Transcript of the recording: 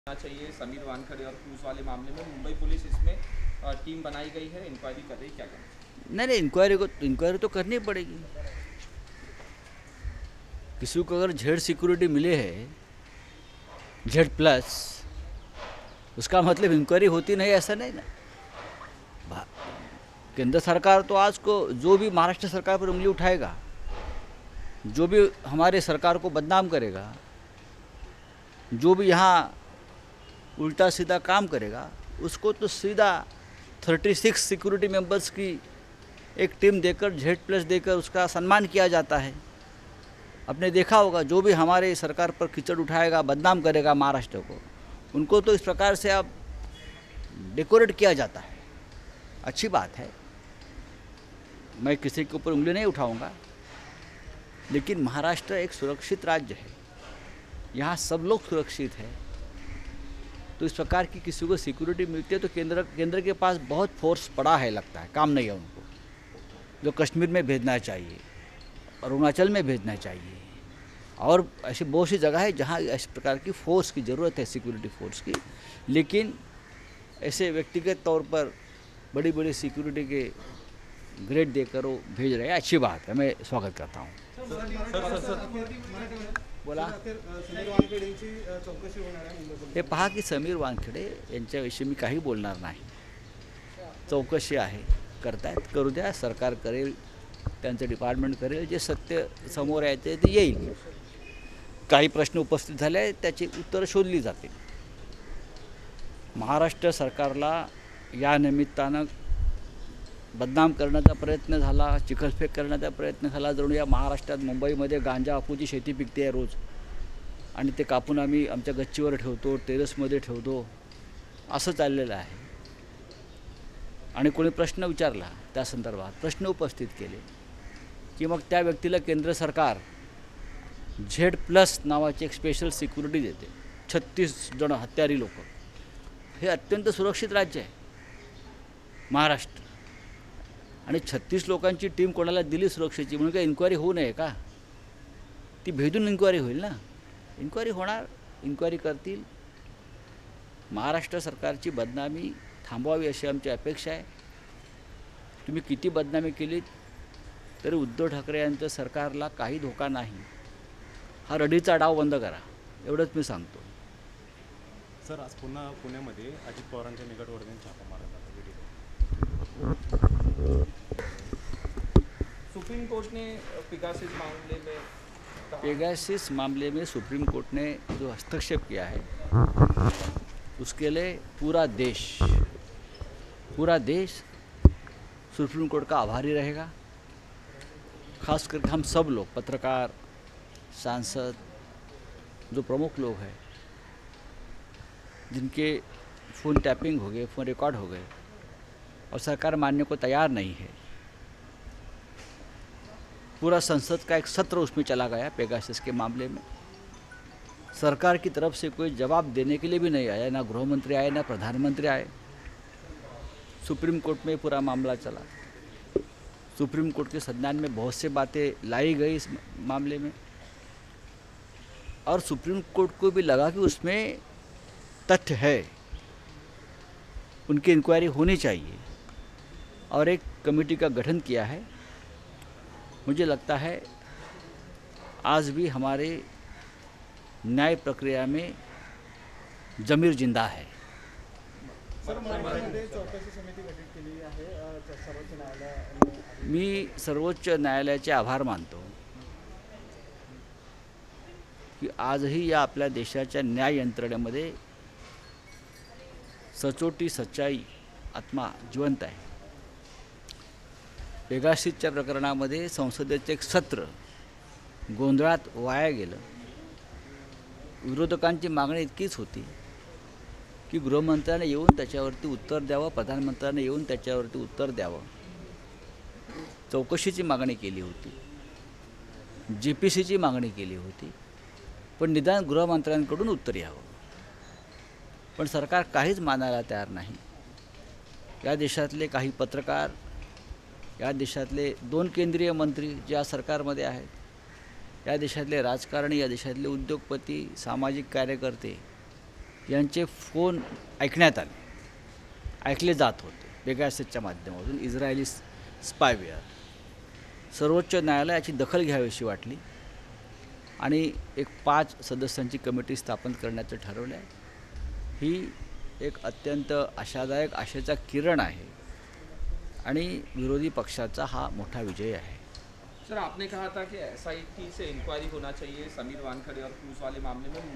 चाहिए समीर वानखड़े और क्रूज वाले मामले में मुंबई पुलिस इसमें टीम बनाई गई है, इंक्वायरी कर रही है, क्या कहना? नहीं, इंक्वायरी तो करनी पड़ेगी। किसी को अगर जेड सिक्योरिटी मिले है, जेड प्लस, उसका मतलब इंक्वायरी होती नहीं, ऐसा नहीं ना। केंद्र सरकार तो आज को जो भी महाराष्ट्र सरकार पर उंगली उठाएगा, जो भी हमारे सरकार को बदनाम करेगा, जो भी यहाँ उल्टा सीधा काम करेगा, उसको तो सीधा 36 सिक्योरिटी मेंबर्स की एक टीम देकर, जेड प्लस देकर उसका सम्मान किया जाता है। आपने देखा होगा, जो भी हमारे सरकार पर कीचड़ उठाएगा, बदनाम करेगा महाराष्ट्र को, उनको तो इस प्रकार से अब डेकोरेट किया जाता है। अच्छी बात है, मैं किसी के ऊपर उंगली नहीं उठाऊंगा, लेकिन महाराष्ट्र एक सुरक्षित राज्य है, यहाँ सब लोग सुरक्षित हैं। तो इस प्रकार की किसी को सिक्योरिटी मिलती है तो केंद्र के पास बहुत फोर्स पड़ा है, लगता है काम नहीं है उनको, जो कश्मीर में भेजना चाहिए, अरुणाचल में भेजना चाहिए, और ऐसी बहुत सी जगह है जहाँ इस प्रकार की फोर्स की ज़रूरत है, सिक्योरिटी फोर्स की। लेकिन ऐसे व्यक्तिगत तौर पर बड़ी बड़ी सिक्योरिटी के ग्रेड देकर वो भेज रहे हैं, अच्छी बात है, मैं स्वागत करता हूँ। बोला हे पहा की समीर वानखेडे यांच्याविषयी मी काही बोलणार नाही। चौकशी आहे, करतायत, करू द्या, सरकार करेल, त्यांचं डिपार्टमेंट करेल, जे सत्य समोर यायचे ते येईल। काही प्रश्न उपस्थित झाले, त्याची उत्तरं शोधली जातील। महाराष्ट्र सरकारला या निमित्तानं बदनाम करण्याचा प्रयत्न झाला, चिखलफेक करण्याचा प्रयत्न झाला। जणू या महाराष्ट्रात, मुंबईमध्ये गांजा अफूची शेती पिकते आहे रोज, आणि ते कापून आम्ही आमच्या गच्चीवर ठेवतो, टेरेसमध्ये ठेवतो, असं चाललेलं आहे। आणि कोणी प्रश्न विचारला, त्या संदर्भात प्रश्न उपस्थित केले की मग त्या व्यक्तीला केंद्र सरकार झेड प्लस नावाची एक स्पेशल सिक्युरिटी देते, 36 जण हत्यारी लोक। हे अत्यंत सुरक्षित राज्य आहे महाराष्ट्र, आणि 36 लोकांची टीम कोणाला दिली सुरक्षेची म्हणून काय इन्क्वायरी होऊ नये का? ती भेदून इन्क्वायरी होईल ना, इन्क्वायरी होणार, इन्क्वायरी करतील। महाराष्ट्र सरकारची बदनामी थांबवावी अशी आमची अपेक्षा आहे। तुम्ही किती बदनामी केली तरी उद्धव ठाकरे यांच्या सरकारला काही धोका नाही। हा रडीचा डाव बंद करा, एवढंच मी सांगतो। सर, आज पुन्हा पुण्यामध्ये अजित पवारांच्या निकटवर्तींनी छापा मारला जातो। सुप्रीम कोर्ट ने पेगासिस मामले में सुप्रीम कोर्ट ने जो हस्तक्षेप किया है, उसके लिए पूरा देश सुप्रीम कोर्ट का आभारी रहेगा। खास करके हम सब लोग, पत्रकार, सांसद, जो प्रमुख लोग हैं, जिनके फ़ोन टैपिंग हो गए, फ़ोन रिकॉर्ड हो गए और सरकार मानने को तैयार नहीं है। पूरा संसद का एक सत्र उसमें चला गया पेगासस के मामले में। सरकार की तरफ से कोई जवाब देने के लिए भी नहीं आया, ना गृहमंत्री आए, ना प्रधानमंत्री आए। सुप्रीम कोर्ट में पूरा मामला चला। सुप्रीम कोर्ट के संज्ञान में बहुत से बातें लाई गई इस मामले में, और सुप्रीम कोर्ट को भी लगा कि उसमें तथ्य है, उनकी इंक्वायरी होनी चाहिए, और एक कमेटी का गठन किया है। मुझे लगता है आज भी हमारे न्याय प्रक्रिया में जमीर जिंदा है। मी सर्वोच्च न्यायालयाचे आभार मानतो की आजही या आपल्या देशाच्या न्याय यंत्रणेमध्ये सचोटी, सच्चाई, आत्मा जिवंत आहे। पेगासिसच्या प्रकरणामध्ये संसदेचे एक सत्र गोंधळात वाया गेलं। विरोधकांची मागणी इतकीच होती की गृहमंत्र्याने येऊन त्याच्यावरती उत्तर द्यावं, प्रधानमंत्र्याने येऊन त्याच्यावरती उत्तर द्यावं। चौकशीची मागणी केली होती, JPCची मागणी केली होती, पण निदान गृहमंत्र्यांकडून उत्तर यावं। पण सरकार काहीच मानायला तयार नाही। या देशातले काही पत्रकार, या देशातले 2 केंद्रीय मंत्री ज्या सरकारमध्ये आहेत, या देशातले राजकारणी, या देशातले उद्योगपती, सामाजिक कार्यकर्ते यांचे फोन ऐकण्यात आले, ऐकले जात होते पेगाससच्या माध्यमातून इस्रायली स्पायवेअर. सर्वोच्च न्यायालयाची दखल घ्यावीशी वाटली आणि एक 5 सदस्यांची कमिटी स्थापन करण्याचं ठरवलं आहे. ही एक अत्यंत आशादायक आशेचा किरण आहे आणि विरोधी पक्षाचा हा मोठा विजय आहे. सर, आपने कहा था कि SIT से इंक्वायरी होना चाहिए समीर वानखेड़े और क्रूज वाले मामले में.